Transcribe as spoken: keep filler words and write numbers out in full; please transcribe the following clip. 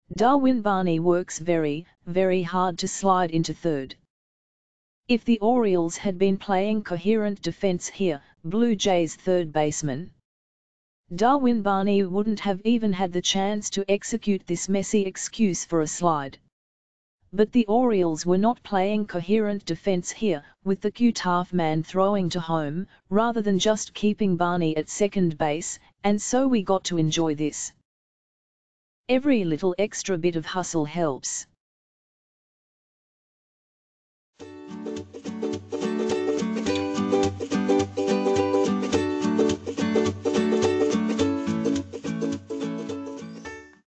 Darwin Barney works very, very hard to slide into third. If the Orioles had been playing coherent defense here, Blue Jays third baseman Darwin Barney wouldn't have even had the chance to execute this messy excuse for a slide. But the Orioles were not playing coherent defense here, with the cutoff man throwing to home, rather than just keeping Barney at second base, and so we got to enjoy this. Every little extra bit of hustle helps.